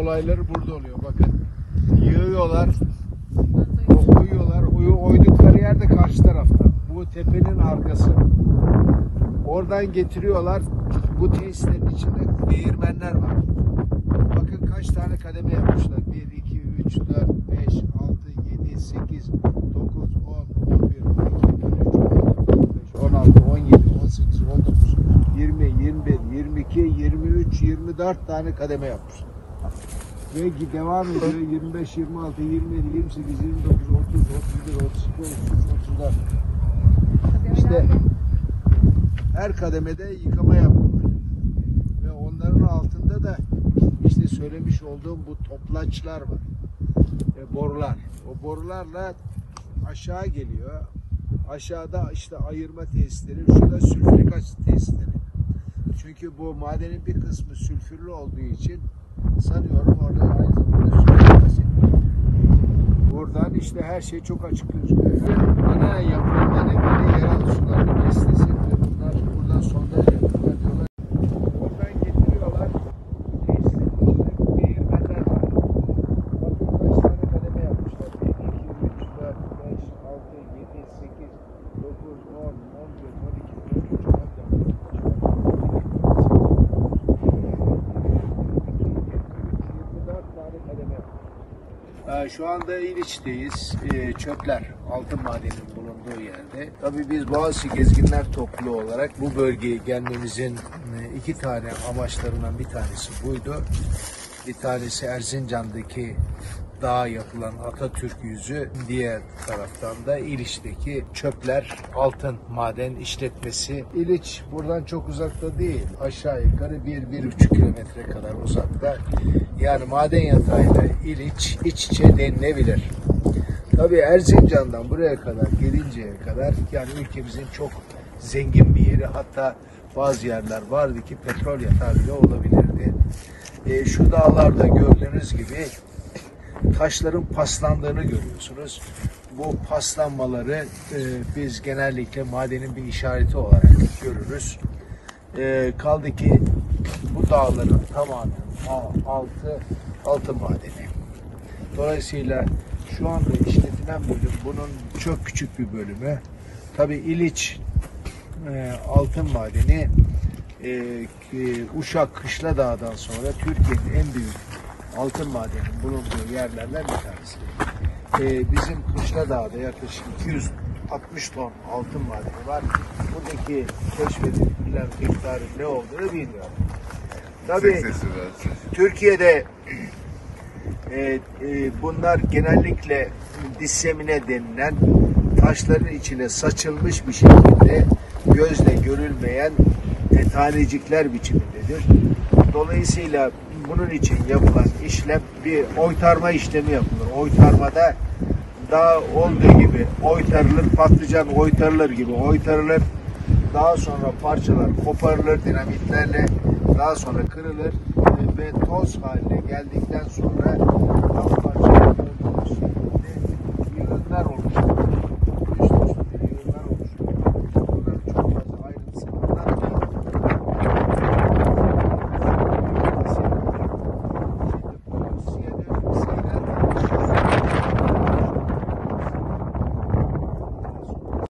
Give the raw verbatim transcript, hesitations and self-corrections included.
olayları burada oluyor. Bakın yığıyorlar, uyuyorlar. Uyu, oydukları yer de karşı tarafta. Bu tepenin arkası. Oradan getiriyorlar. Bu tesislerin içinde değirmenler var. Bakın kaç tane kademe yapmışlar. bir, iki, üç, dört, beş, altı, yedi, sekiz, dokuz, on, on bir, on iki, on üç, on dört, on beş, on altı, on yedi, on sekiz, on dokuz, yirmi, yirmi bir, yirmi iki, yirmi üç, yirmi dört tane kademe yapmışlar. Ve devam ediyor. yirmi beş, yirmi altı, yirmi yedi, yirmi sekiz, yirmi dokuz, otuz, otuz bir, otuz iki, otuz üç, otuz dört. İşte her kademede yıkama yapıyorlar. Ve onların altında da işte söylemiş olduğum bu toplaçlar var. E, borular. O borularla aşağı geliyor. Aşağıda işte ayırma tesisleri, şurada sülfürik asit tesisleri. Çünkü bu madenin bir kısmı sülfürlü olduğu için sanıyorum orada aynı zamanda sülfürik asit. Buradan işte her şey çok açık gözüküyor. Ana yapılma nedeni yeraltı sularının listesi ve bunlar buradan sondaj yapıyorlar diyorlar. Oradan getiriyorlar. Tesislerin içinde değirmenler var. Bakın kaç tane kademe yapmışlar. bir, iki, üç, dört, beş, altı, yedi, sekiz, dokuz, on, on bir, on iki, on üç, on dört, on beş, yirmi dört tane kademe yapmışlar. Şu anda İliç'teyiz. Çöpler, altın madeninin bulunduğu yerde. Tabii biz Boğaziçi Gezginler Topluluğu olarak bu bölgeye gelmemizin iki tane amaçlarından bir tanesi buydu. Bir tanesi Erzincan'daki dağa yapılan Atatürk yüzü, diğer taraftan da İliç'teki çöpler, altın maden işletmesi. İliç buradan çok uzakta değil. Aşağı yukarı bir, bir buçuk kilometre kadar uzakta. Yani maden yatağıyla İliç iç içe denilebilir. Tabii Erzincan'dan buraya kadar gelinceye kadar yani ülkemizin çok zengin bir yeri, hatta bazı yerler vardı ki petrol yatağı bile olabilirdi. E, şu dağlarda gördüğünüz gibi taşların paslandığını görüyorsunuz. Bu paslanmaları e, biz genellikle madenin bir işareti olarak görürüz. E, kaldı ki bu dağların tamamı altı altın madeni. Dolayısıyla şu anda işletilen bölüm bunun çok küçük bir bölümü. Tabii İliç e, altın madeni e, e, Uşak Kışladağ'dan sonra Türkiye'nin en büyük altın madeninin bulunduğu yerlerden bir tanesi. Ee, bizim Kışladağ'da yaklaşık iki yüz altmış ton altın madeni var. Buradaki keşfedilen miktarın ne olduğunu bilmiyorum. Tabii Türkiye'de e, e, bunlar genellikle dissemine denilen taşların içine saçılmış bir şekilde gözle görülmeyen e, tanecikler biçimindedir. Dolayısıyla bunun için yapılan işlem bir oytarma işlemi yapılır. Oytarmada daha olduğu gibi oytarılır, patlıcan oytarılır gibi oytarılır. Daha sonra parçalar koparılır dinamitlerle, daha sonra kırılır ve toz haline geldikten sonra tam parçalar şeklinde yığınlar olur.